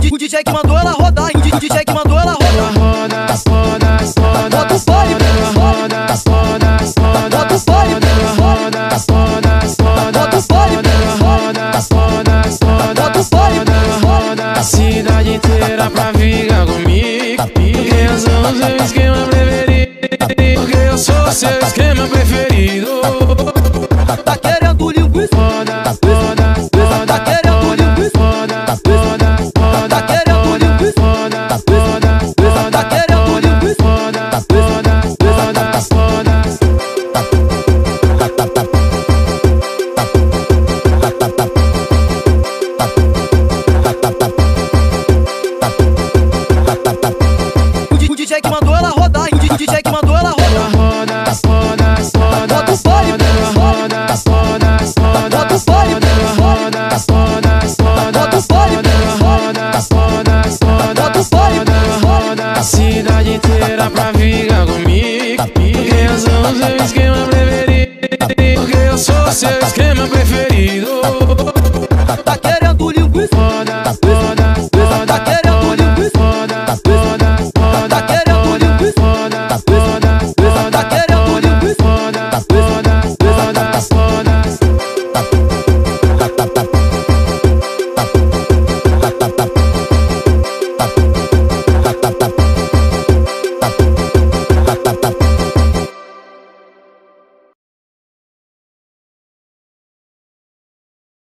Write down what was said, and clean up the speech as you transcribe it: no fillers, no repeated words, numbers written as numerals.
O DJ que mandou ela rodar, o DJ que mandou ela rodar. Bota o fone, bota o fone, bota o fone, bota o fone. A cidade inteira pra ficar comigo, porque eu sou o seu esquema preferido, porque eu sou o seu esquema preferido. Tá querendo linguiça? Tá querendo linguiça? Tá querendo linguiça? Tá querendo linguiça? O DJ que mandou ela rodar, o DJ que mandou ela rodar. Bota o fone, bota o fone, bota o fone, bota o fone. A cidade inteira pra ficar comigo, porque eu sou o seu esquema